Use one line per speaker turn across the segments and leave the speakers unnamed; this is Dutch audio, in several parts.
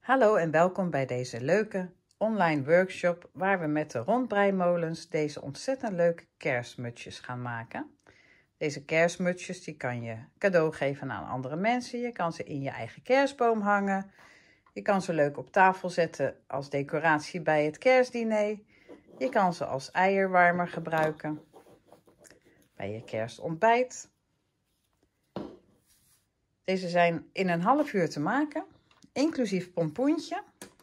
Hallo en welkom bij deze leuke online workshop waar we met de rondbreimolens deze ontzettend leuke kerstmutsjes gaan maken. Deze kerstmutsjes die kan je cadeau geven aan andere mensen. Je kan ze in je eigen kerstboom hangen. Je kan ze leuk op tafel zetten als decoratie bij het kerstdiner. Je kan ze als eierwarmer gebruiken bij je kerstontbijt. Deze zijn in een half uur te maken, inclusief pompoentje.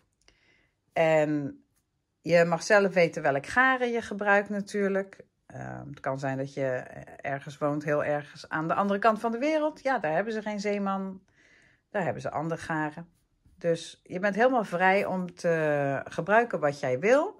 En je mag zelf weten welk garen je gebruikt natuurlijk. Het kan zijn dat je ergens woont, heel ergens aan de andere kant van de wereld. Ja, daar hebben ze geen zeeman. Daar hebben ze ander garen. Dus je bent helemaal vrij om te gebruiken wat jij wil.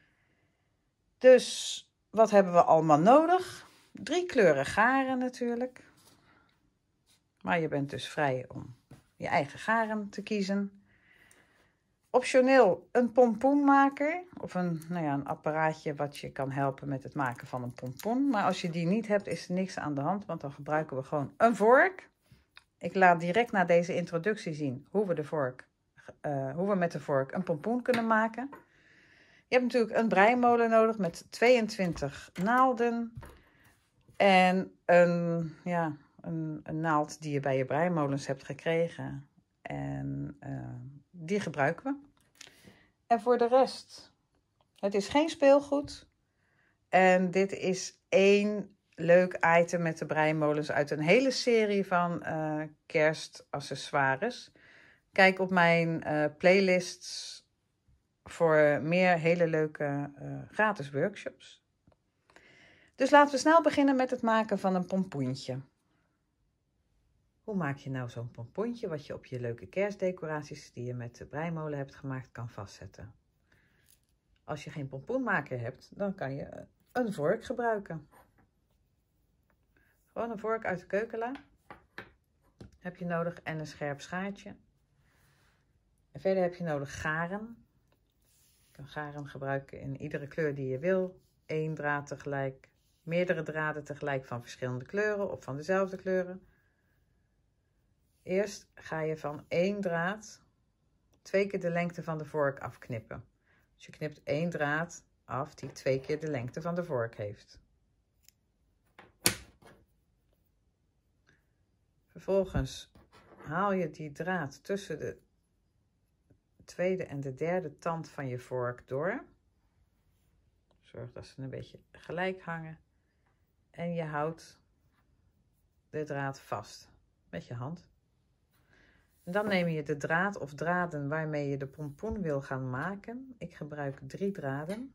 Dus wat hebben we allemaal nodig? 3 kleuren garen natuurlijk. Maar je bent dus vrij om je eigen garen te kiezen. Optioneel een pompoenmaker of een apparaatje wat je kan helpen met het maken van een pompoen. Maar als je die niet hebt, is er niks aan de hand, want dan gebruiken we gewoon een vork. Ik laat direct na deze introductie zien hoe we met de vork een pompoen kunnen maken. Je hebt natuurlijk een breimolen nodig met 22 naalden en een naald die je bij je breimolens hebt gekregen. En die gebruiken we. En voor de rest, het is geen speelgoed. En dit is 1 leuk item met de breimolens uit een hele serie van kerstaccessoires. Kijk op mijn playlists voor meer hele leuke gratis workshops. Dus laten we snel beginnen met het maken van een pompoentje. Hoe maak je nou zo'n pompoentje wat je op je leuke kerstdecoraties die je met de breimolen hebt gemaakt kan vastzetten? Als je geen pompoenmaker hebt, dan kan je een vork gebruiken. Gewoon een vork uit de keukenla heb je nodig en een scherp schaartje. En verder heb je nodig garen. Je kan garen gebruiken in iedere kleur die je wil. 1 draad tegelijk, meerdere draden tegelijk van verschillende kleuren of van dezelfde kleuren. Eerst ga je van 1 draad 2 keer de lengte van de vork afknippen. Dus je knipt 1 draad af die 2 keer de lengte van de vork heeft. Vervolgens haal je die draad tussen de tweede en de derde tand van je vork door. Zorg dat ze een beetje gelijk hangen. En je houdt de draad vast met je hand. En dan neem je de draad of draden waarmee je de pompoen wil gaan maken. Ik gebruik 3 draden.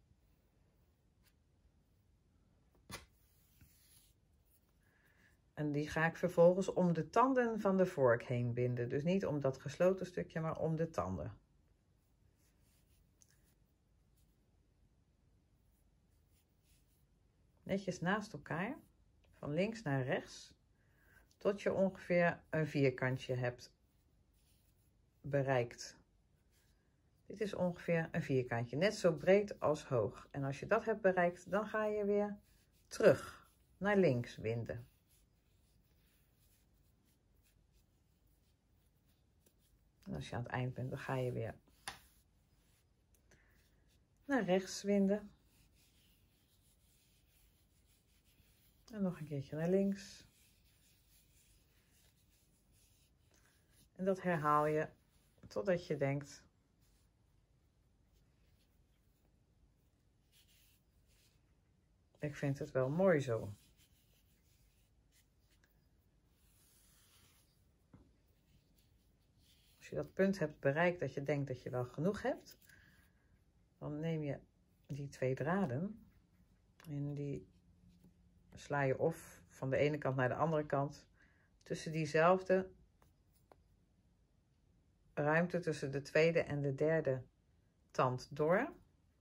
En die ga ik vervolgens om de tanden van de vork heen binden. Dus niet om dat gesloten stukje, maar om de tanden. Netjes naast elkaar, van links naar rechts, tot je ongeveer een vierkantje hebt bereikt. Dit is ongeveer een vierkantje, net zo breed als hoog. En als je dat hebt bereikt, dan ga je weer terug naar links winden. En als je aan het eind bent, dan ga je weer naar rechts winden. En nog een keertje naar links. En dat herhaal je totdat je denkt: ik vind het wel mooi zo. Als je dat punt hebt bereikt dat je denkt dat je wel genoeg hebt, dan neem je die 2 draden en die sla je of van de ene kant naar de andere kant tussen diezelfde ruimte tussen de tweede en de derde tand door.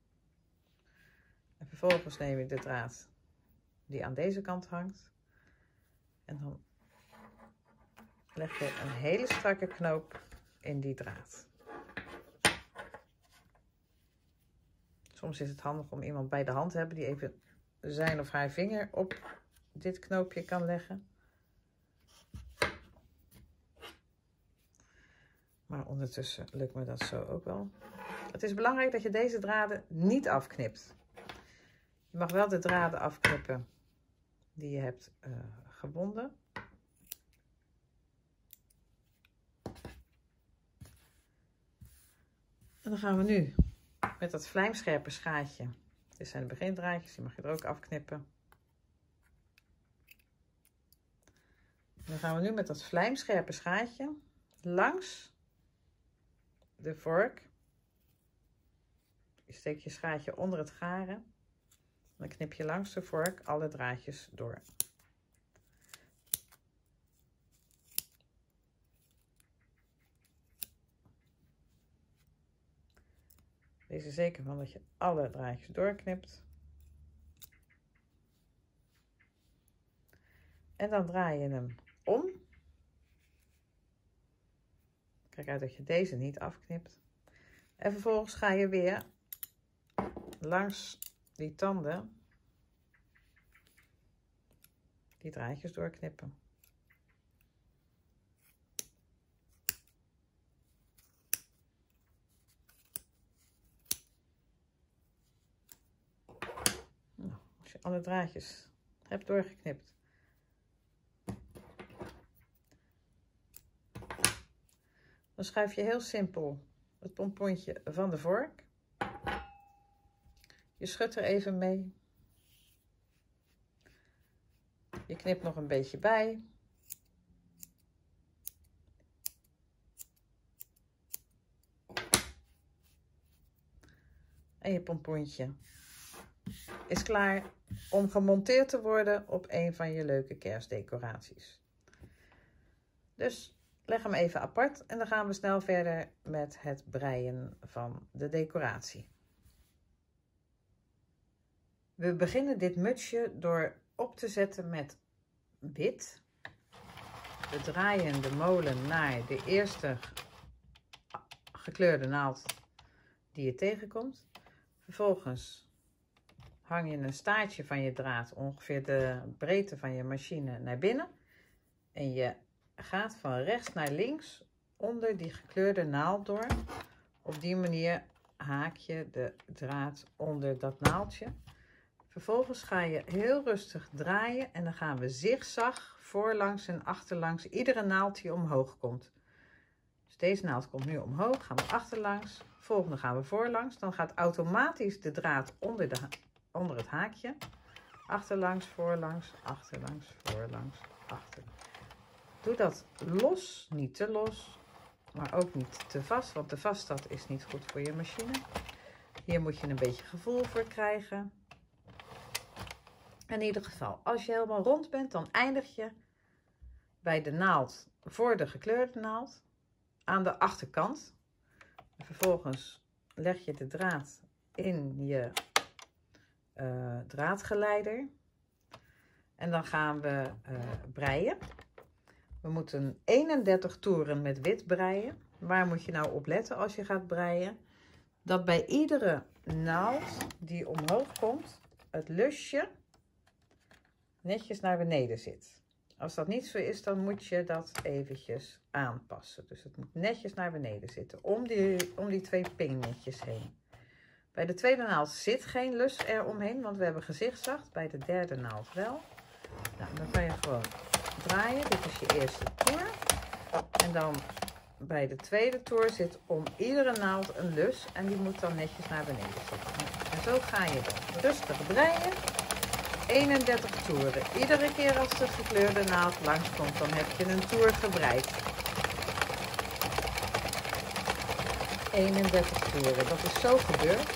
En vervolgens neem je de draad die aan deze kant hangt en dan leg je een hele strakke knoop in die draad. Soms is het handig om iemand bij de hand te hebben die even zijn of haar vinger op dit knoopje kan leggen. Maar ondertussen lukt me dat zo ook wel. Het is belangrijk dat je deze draden niet afknipt. Je mag wel de draden afknippen die je hebt gebonden. En dan gaan we nu met dat vlijmscherpe schaartje. Dit zijn de begindraadjes, die mag je er ook afknippen. En dan gaan we nu met dat vlijmscherpe schaartje langs de vork. Je steekt je schaartje onder het garen. Dan knip je langs de vork alle draadjes door. Wees er zeker van dat je alle draadjes doorknipt. En dan draai je hem om. Kijk uit dat je deze niet afknipt. En vervolgens ga je weer langs die tanden die draadjes doorknippen. Nou, als je alle draadjes hebt doorgeknipt, dan schuif je heel simpel het pompontje van de vork. Je schudt er even mee. Je knipt nog een beetje bij. En je pompontje is klaar om gemonteerd te worden op een van je leuke kerstdecoraties. Dus leg hem even apart en dan gaan we snel verder met het breien van de decoratie. We beginnen dit mutsje door op te zetten met wit. We draaien de molen naar de eerste gekleurde naald die je tegenkomt. Vervolgens hang je een staartje van je draad ongeveer de breedte van je machine naar binnen. En je gaat van rechts naar links onder die gekleurde naald door. Op die manier haak je de draad onder dat naaldje. Vervolgens ga je heel rustig draaien en dan gaan we zigzag voorlangs en achterlangs iedere naald die omhoog komt. Dus deze naald komt nu omhoog, gaan we achterlangs, volgende gaan we voorlangs. Dan gaat automatisch de draad onder het haakje. Achterlangs, voorlangs, achterlangs, voorlangs, achterlangs. Doe dat los, niet te los, maar ook niet te vast, want te vast dat is niet goed voor je machine. Hier moet je een beetje gevoel voor krijgen. In ieder geval, als je helemaal rond bent, dan eindig je bij de naald voor de gekleurde naald aan de achterkant. En vervolgens leg je de draad in je draadgeleider. En dan gaan we breien. We moeten 31 toeren met wit breien. Waar moet je nou op letten als je gaat breien? Dat bij iedere naald die omhoog komt, het lusje netjes naar beneden zit. Als dat niet zo is, dan moet je dat eventjes aanpassen. Dus het moet netjes naar beneden zitten, om die twee pingnetjes heen. Bij de tweede naald zit geen lus eromheen, want we hebben gezigzagd. Bij de derde naald wel. Nou, dan kan je gewoon draaien. Dit is je eerste toer. En dan bij de tweede toer zit om iedere naald een lus en die moet dan netjes naar beneden zitten. En zo ga je dan rustig breien. 31 toeren. Iedere keer als de gekleurde naald langskomt, dan heb je een toer gebreid. 31 toeren. Dat is zo gebeurd.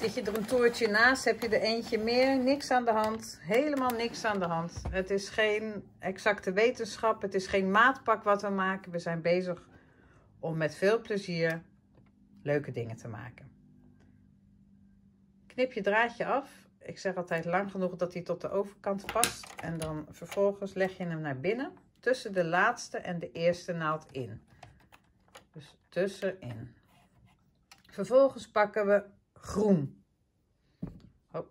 Zit je er een toertje naast, heb je er eentje meer, niks aan de hand, helemaal niks aan de hand. Het is geen exacte wetenschap, het is geen maatpak wat we maken. We zijn bezig om met veel plezier leuke dingen te maken. Knip je draadje af. Ik zeg altijd lang genoeg dat hij tot de overkant past. En dan vervolgens leg je hem naar binnen, tussen de laatste en de eerste naald in. Dus tussenin. Vervolgens pakken we groen. Oh.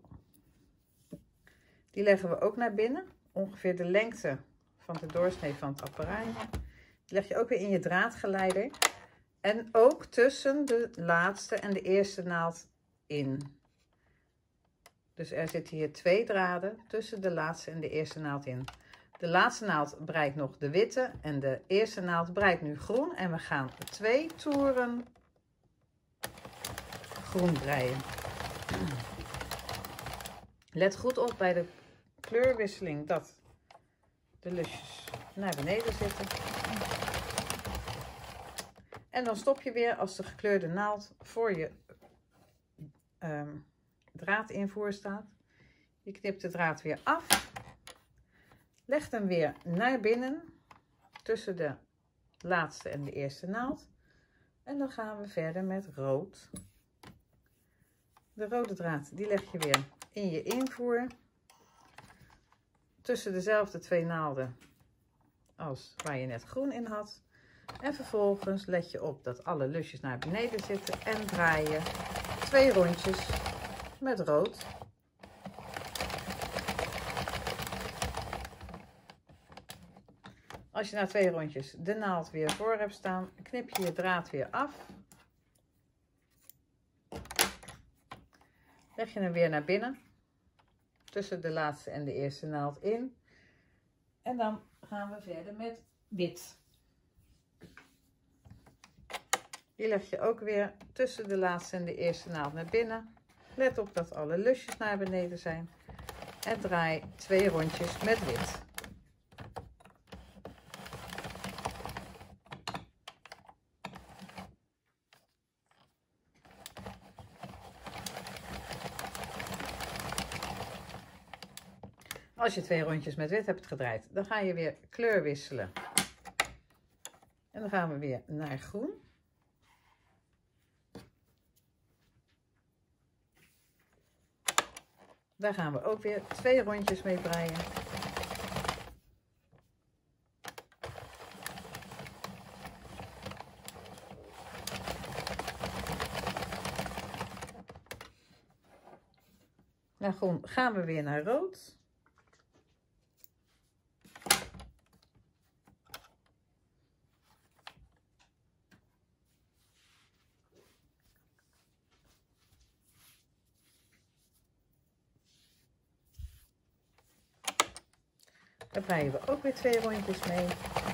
Die leggen we ook naar binnen. Ongeveer de lengte van de doorsnee van het apparaatje. Die leg je ook weer in je draadgeleider. En ook tussen de laatste en de eerste naald in. Dus er zitten hier 2 draden tussen de laatste en de eerste naald in. De laatste naald breidt nog de witte en de eerste naald breidt nu groen. En we gaan 2 toeren groen breien. Let goed op bij de kleurwisseling dat de lusjes naar beneden zitten. En dan stop je weer als de gekleurde naald voor je draadinvoer staat. Je knipt de draad weer af. Legt hem weer naar binnen tussen de laatste en de eerste naald. En dan gaan we verder met rood. De rode draad die leg je weer in je invoer. Tussen dezelfde 2 naalden als waar je net groen in had. En vervolgens let je op dat alle lusjes naar beneden zitten en draai je 2 rondjes met rood. Als je na 2 rondjes de naald weer voor hebt staan, knip je je draad weer af. Leg je hem weer naar binnen, tussen de laatste en de eerste naald in. En dan gaan we verder met wit. Die leg je ook weer tussen de laatste en de eerste naald naar binnen. Let op dat alle lusjes naar beneden zijn. En draai 2 rondjes met wit. Als je 2 rondjes met wit hebt gedraaid, dan ga je weer kleur wisselen. En dan gaan we weer naar groen. Daar gaan we ook weer 2 rondjes mee breien. Na groen gaan we weer naar rood. Daar breien we ook weer 2 rondjes mee.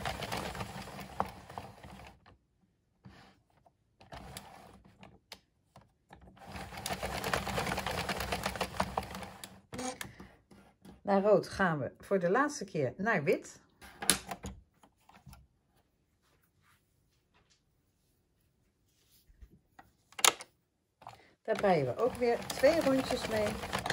Na rood gaan we voor de laatste keer naar wit. Daar breien we ook weer 2 rondjes mee.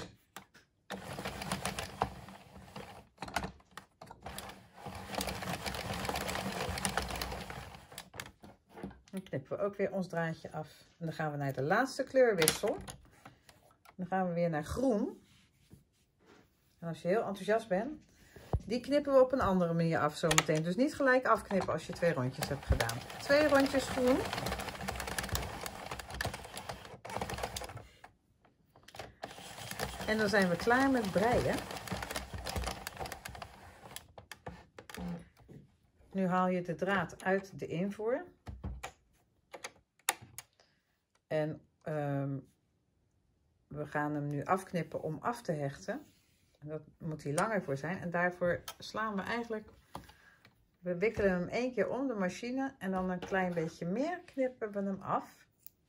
Dan knippen we ook weer ons draadje af. En dan gaan we naar de laatste kleurwissel. Dan gaan we weer naar groen. En als je heel enthousiast bent, die knippen we op een andere manier af zometeen. Dus niet gelijk afknippen als je 2 rondjes hebt gedaan. 2 rondjes groen. En dan zijn we klaar met breien. Nu haal je de draad uit de invoer. En we gaan hem nu afknippen om af te hechten. En dat moet hier langer voor zijn. En daarvoor slaan we eigenlijk, we wikkelen hem 1 keer om de machine. En dan een klein beetje meer knippen we hem af.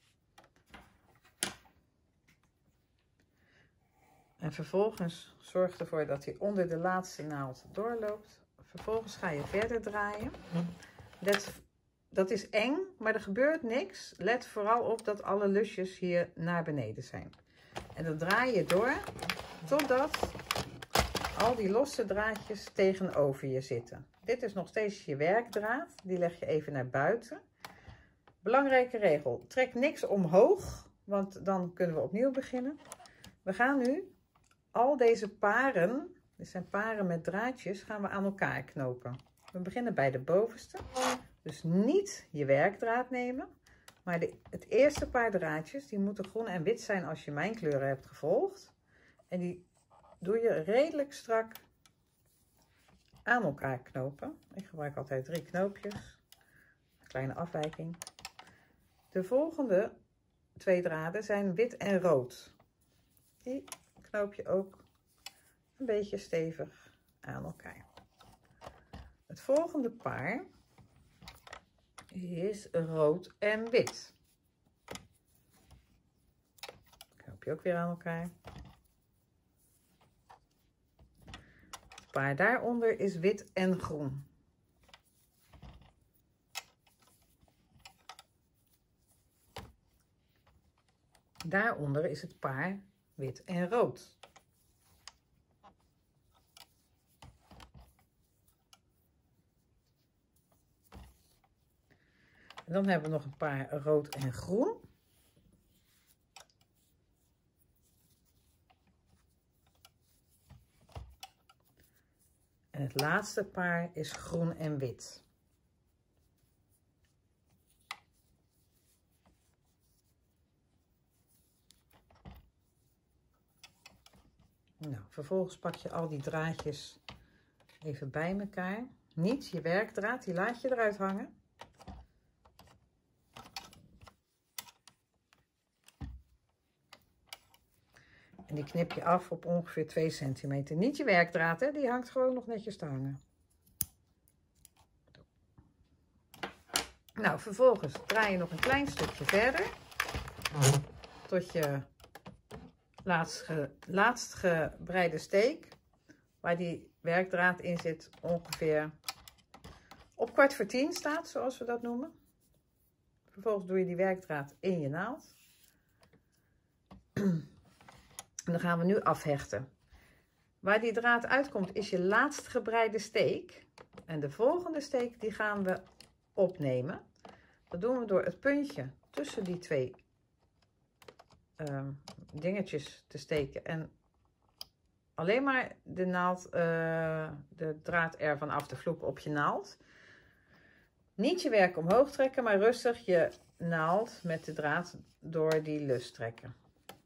En vervolgens zorg ervoor dat hij onder de laatste naald doorloopt. Vervolgens ga je verder draaien. Dat is eng, maar er gebeurt niks. Let vooral op dat alle lusjes hier naar beneden zijn. En dat draai je door totdat al die losse draadjes tegenover je zitten. Dit is nog steeds je werkdraad. Die leg je even naar buiten. Belangrijke regel. Trek niks omhoog, want dan kunnen we opnieuw beginnen. We gaan nu al deze paren, dit zijn paren met draadjes, gaan we aan elkaar knopen. We beginnen bij de bovenste. Dus niet je werkdraad nemen, maar het eerste paar draadjes, die moeten groen en wit zijn als je mijn kleuren hebt gevolgd. En die doe je redelijk strak aan elkaar knopen. Ik gebruik altijd 3 knoopjes. Een kleine afwijking. De volgende 2 draden zijn wit en rood. Die knoop je ook een beetje stevig aan elkaar. Het volgende paar is rood en wit. Knoop je ook weer aan elkaar. Het paar daaronder is wit en groen. Daaronder is het paar wit en rood. En dan hebben we nog een paar rood en groen. En het laatste paar is groen en wit. Nou, vervolgens pak je al die draadjes even bij elkaar. Niet je werkdraad, die laat je eruit hangen. En die knip je af op ongeveer 2 centimeter. Niet je werkdraad, hè? Die hangt gewoon nog netjes te hangen. Nou, vervolgens draai je nog een klein stukje verder. Tot je laatst gebreide steek, waar die werkdraad in zit, ongeveer op 9:15 staat, zoals we dat noemen. Vervolgens doe je die werkdraad in je naald. En dan gaan we nu afhechten. Waar die draad uitkomt is je laatst gebreide steek. En de volgende steek die gaan we opnemen. Dat doen we door het puntje tussen die 2 dingetjes te steken. En alleen maar de naald, de draad ervan af te vloeken op je naald. Niet je werk omhoog trekken, maar rustig je naald met de draad door die lus trekken.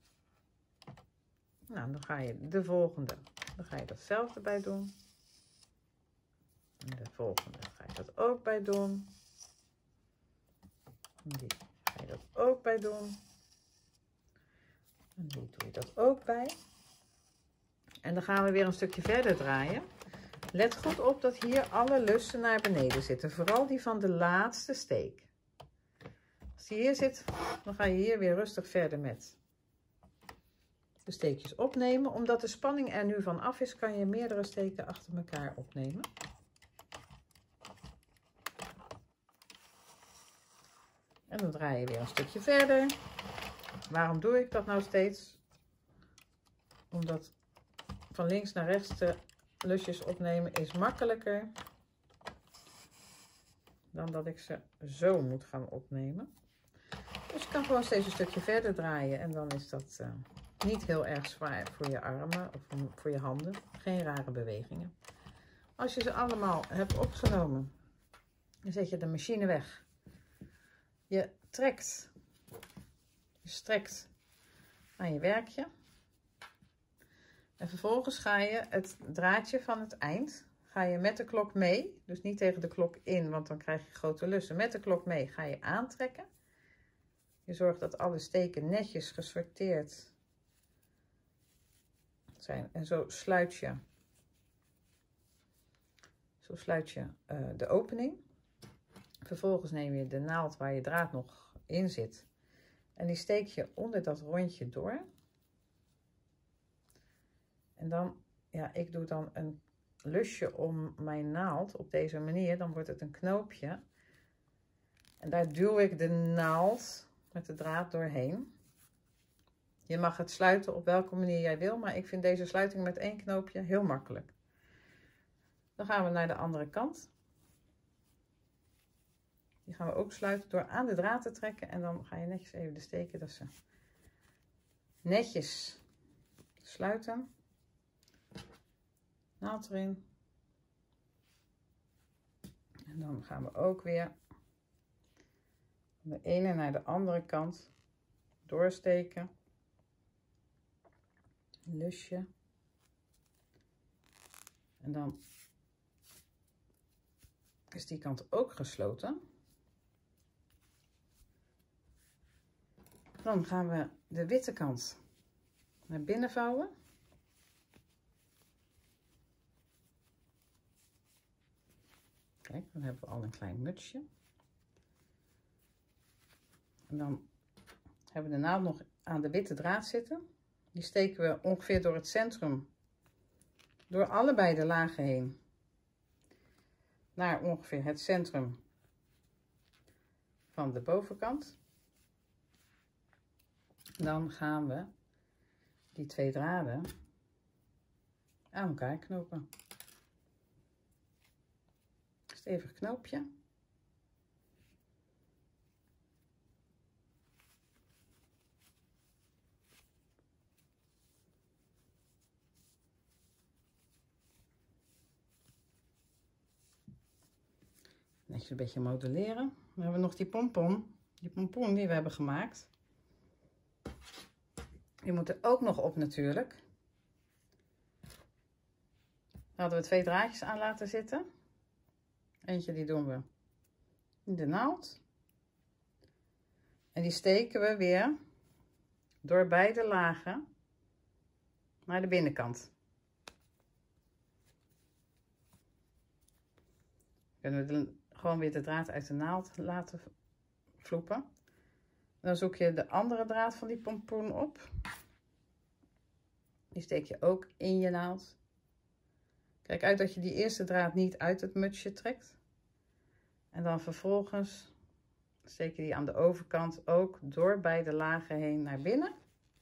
Nou, dan ga je de volgende, dan ga je datzelfde bij doen. En de volgende ga je dat ook bij doen. En die ga je dat ook bij doen. En die doe je dat ook bij. En dan gaan we weer een stukje verder draaien. Let goed op dat hier alle lussen naar beneden zitten. Vooral die van de laatste steek. Als die hier zit, dan ga je hier weer rustig verder met de steekjes opnemen. Omdat de spanning er nu van af is, kan je meerdere steken achter elkaar opnemen. En dan draai je weer een stukje verder. Waarom doe ik dat nou steeds? Omdat van links naar rechts de lusjes opnemen is makkelijker dan dat ik ze zo moet gaan opnemen. Dus je kan gewoon steeds een stukje verder draaien en dan is dat niet heel erg zwaar voor je armen of voor je handen. Geen rare bewegingen. Als je ze allemaal hebt opgenomen, dan zet je de machine weg. Je trekt, je strekt aan je werkje. En vervolgens ga je het draadje van het eind, ga je met de klok mee, dus niet tegen de klok in, want dan krijg je grote lussen. Met de klok mee ga je aantrekken. Je zorgt dat alle steken netjes gesorteerd zijn. En zo sluit je de opening. Vervolgens neem je de naald waar je draad nog in zit. En die steek je onder dat rondje door. En dan, ja, ik doe dan een lusje om mijn naald op deze manier. Dan wordt het een knoopje. En daar duw ik de naald met de draad doorheen. Je mag het sluiten op welke manier jij wil, maar ik vind deze sluiting met 1 knoopje heel makkelijk. Dan gaan we naar de andere kant. Die gaan we ook sluiten door aan de draad te trekken en dan ga je netjes even de steken dat ze netjes sluiten. Naald erin. En dan gaan we ook weer van de ene naar de andere kant doorsteken. Een lusje. En dan is die kant ook gesloten. Dan gaan we de witte kant naar binnen vouwen. Kijk, dan hebben we al een klein mutsje. En dan hebben we de naald nog aan de witte draad zitten. Die steken we ongeveer door het centrum, door allebei de lagen heen, naar ongeveer het centrum van de bovenkant. Dan gaan we die 2 draden aan elkaar knopen. Stevig knoopje. Netjes een beetje modelleren. Dan hebben we nog die pompon. Die pompoen die we hebben gemaakt. Die moet er ook nog op natuurlijk. Daar hadden we 2 draadjes aan laten zitten. Eentje die doen we in de naald. En die steken we weer door beide lagen naar de binnenkant. Kunnen we gewoon weer de draad uit de naald laten vloepen. Dan zoek je de andere draad van die pompoen op. Die steek je ook in je naald. Kijk uit dat je die eerste draad niet uit het mutsje trekt. En dan vervolgens steek je die aan de overkant ook door beide lagen heen naar binnen.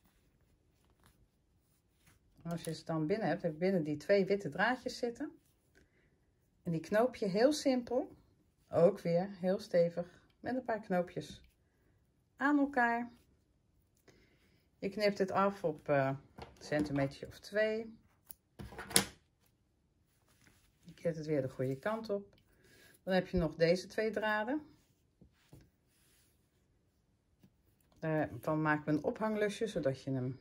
En als je ze dan binnen hebt, heb je binnen die 2 witte draadjes zitten. En die knoop je heel simpel, ook weer heel stevig, met een paar knoopjes aan elkaar. Je knipt het af op een centimeter of 2. Je keert het weer de goede kant op. Dan heb je nog deze 2 draden. Daarvan maken we een ophanglusje, zodat je hem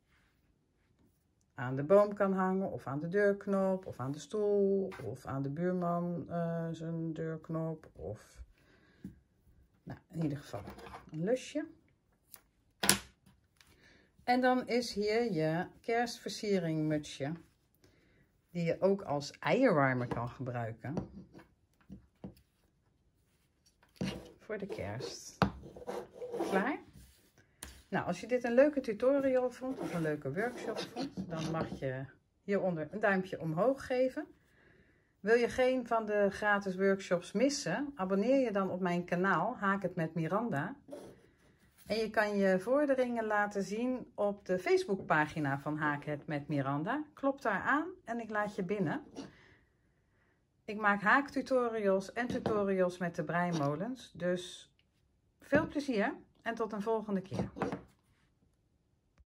aan de boom kan hangen, of aan de deurknop, of aan de stoel, of aan de buurman zijn deurknop, of nou, in ieder geval een lusje. En dan is hier je kerstversiering mutsje, die je ook als eierwarmer kan gebruiken voor de kerst. Klaar? Nou, als je dit een leuke tutorial vond of een leuke workshop vond, dan mag je hieronder een duimpje omhoog geven. Wil je geen van de gratis workshops missen, abonneer je dan op mijn kanaal Haak het met Miranda. En je kan je vorderingen laten zien op de Facebookpagina van Haak het met Miranda. Klop daar aan en ik laat je binnen. Ik maak haaktutorials en tutorials met de breimolens, dus veel plezier en tot een volgende keer.